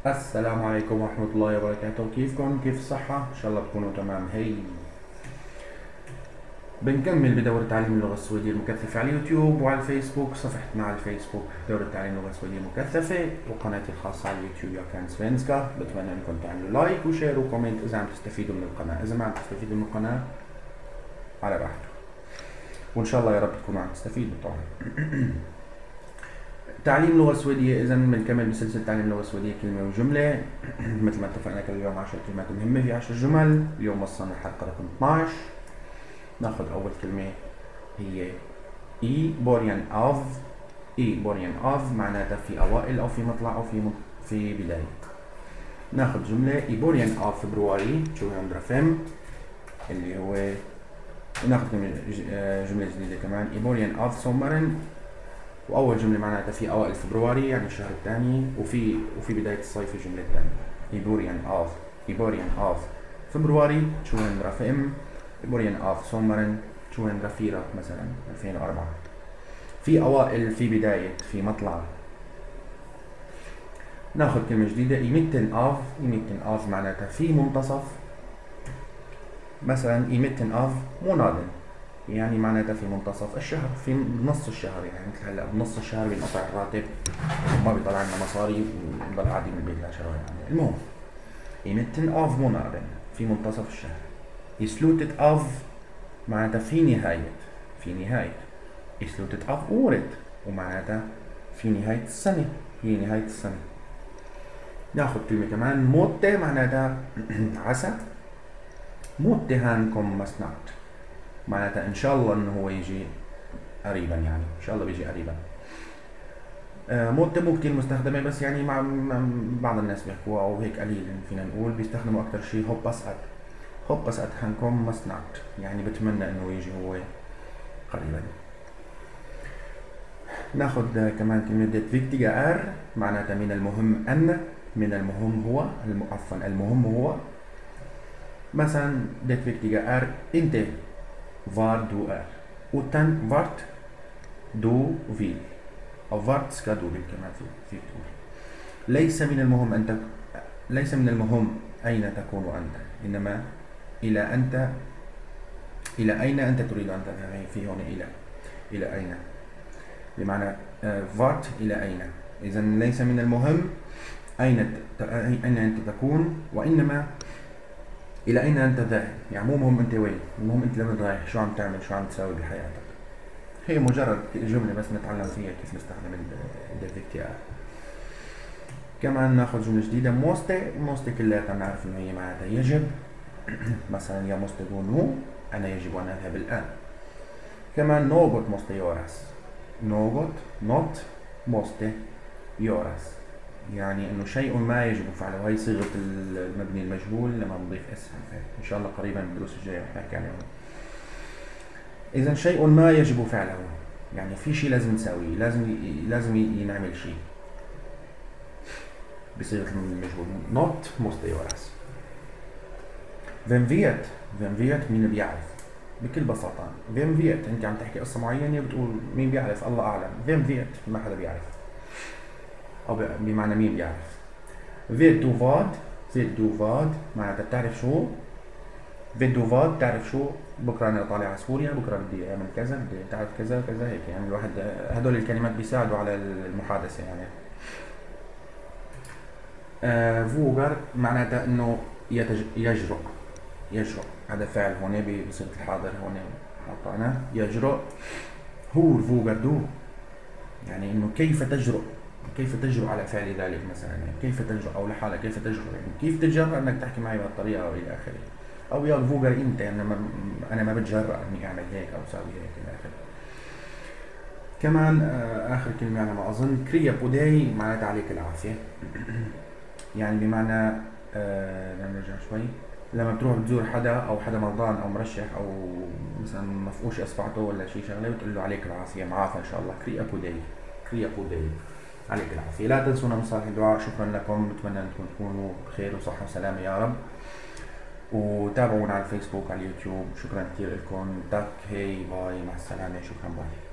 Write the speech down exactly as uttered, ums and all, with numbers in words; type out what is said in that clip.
السلام عليكم ورحمة الله وبركاته. كيفكم؟ كيف الصحة؟ إن شاء الله تكونوا تمام. هي بنكمل بدورة تعليم اللغة السويدية المكثفة على اليوتيوب وعلى الفيسبوك. صفحتنا على الفيسبوك دورة تعليم اللغة السويدية المكثفة، وقناتي الخاصة على اليوتيوب يا كان سوينسكا. بتمنى انكم تعملوا لايك وشير وكومنت إذا عم تستفيدوا من القناة. إذا ما عم تستفيدوا من القناة على راحتكم، وإن شاء الله يا رب تكونوا عم تستفيدوا طبعا. تعليم لغة سويدية. إذا بنكمل بسلسلة تعليم لغة سويدية كلمة وجملة. مثل ما اتفقنا كل يوم عشر كلمات مهمة في عشر جمل. اليوم وصلنا الحلقة رقم اثناشر. ناخذ أول كلمة هي إي بوريان أوف. إي بوريان أوف معناتها في أوائل أو في مطلع أو في في بداية. ناخذ جملة إي بوريان أوف فبراير ألفين اللي هو. ناخذ جملة جديدة كمان إي بوريان أوف سومرن، واول جمله معناتها في اوائل فبراير يعني الشهر الثاني، وفي وفي بدايه الصيف الجمله الثانيه. ايبوريان اوف ايبوريان اوف فبراير ألفين، ايبوريان اوف سومرن ألفين مثلا ألفين وأربعة. في اوائل، في بدايه، في مطلع. ناخذ كلمه جديده ايميتن اوف. ايميتن اوف معناتها في منتصف. مثلا ايميتن اوف مونادن يعني معناتها في منتصف الشهر، في نص الشهر. يعني مثل هلا بنص الشهر بينقطع الراتب وما بيطلع لنا مصاري ونضل قاعدين بالبيت لا شهر. يعني المهم i mitten av månaden في منتصف الشهر. i slutet av معناتها في نهاية في نهاية. i slutet av året ومعناتها في نهاية السنة في نهاية السنة. ناخذ كلمة كمان موتة معناتها عسى. موتة هانكم مسنات معناتها ان شاء الله انه هو يجي قريبا، يعني ان شاء الله بيجي قريبا. آه موت مو كتير مستخدمه، بس يعني مع بعض الناس بيحكوها او هيك قليل فينا نقول. بيستخدموا اكثر شيء هوباس ات. هوباس ات هانكم مسنات يعني بتمنى انه يجي هو قريبا. ناخذ كمان كلمه ديت فيكتيغا ار معناتها من المهم ان. من المهم هو عفوا المهم هو. مثلا ديت فيكتيغا ار انت var du är utan vart du vill أو vart ska du vill كمان في في تقول. ليس من المهم أنت ليس من المهم أين تكون أنت، إنما إلى أنت إلى أين أنت تريد أن تذهب. في هنا إلى إلى أين بمعنى vart إلى أين. إذا ليس من المهم أين أين أنت تكون، وإنما إلى أين أنت ذاهب. يعني مو مهم أنت وين، المهم أنت لما رايح شو عم تعمل، شو عم تساوي بحياتك. هي مجرد جملة بس نتعلم فيها كيف نستخدم الديفيكتيار. كمان ناخذ جملة جديدة موستي. موستي كلها نعرف إنه هي معناتها يجب. مثلا يا موستي نو أنا يجب أن أذهب الآن. كمان نوغوت موستي يورس. نوغوت نوت موستي يورس يعني انه شيء ما يجب فعله. هي صيغه المبني المجهول لما نضيف اسم. ان شاء الله قريبا بالدروس الجايه رح نحكي عليهم. اذا شيء ما يجب فعله يعني في شيء لازم نسويه، لازم لازم ينعمل شيء بصيغه المجهول. not måste göras. vem vet. vem vet مين بيعرف بكل بساطه. vem vet انت عم تحكي قصه معينه بتقول مين بيعرف، الله اعلم. vem vet ما حدا بيعرف، أو بمعنى مين بيعرف. vet du vad. vet du vad معناتها بتعرف شو. vet du vad تعرف شو. بكره انا طالع على سوريا، بكره بدي اعمل كذا، بدي تعرف كذا كذا هيك. يعني الواحد هدول الكلمات بيساعدوا على المحادثه يعني. آه فوغر معناتها انه يتج... يجرؤ. يجرؤ هذا فعل هون بصيغه الحاضر. هون حطيناه يجرؤ. هو فوغر دو يعني انه كيف تجرؤ. كيف تجرؤ على فعل ذلك مثلا. يعني كيف تجرؤ او لحالك كيف تجرؤ. يعني كيف تتجرأ انك تحكي معي بهالطريقه او الى اخره. او يا فوغر انت يعني ما انا ما بتجرأ اني اعمل هيك او اسوي هيك الى اخره. كمان آه اخر كلمه على ما اظن كريا بوداي معناتها عليك العافيه. يعني بمعنى آه لما نرجع شوي، لما بتروح بتزور حدا او حدا مرضان او مرشح او مثلا مفقوش اصبعته ولا شيء شغله بتقول له عليك العافيه، معافى ان شاء الله. كريا بوداي. كريا بوداي عليك العافية. لا تنسونا من صالح الدعاء. شكرا لكم، بتمنى انكم تكونوا بخير وصحة وسلامة يا رب. وتابعونا على الفيسبوك على اليوتيوب. شكرا كثير لكم. تاك هي باي مع السلامة. شكرا باي.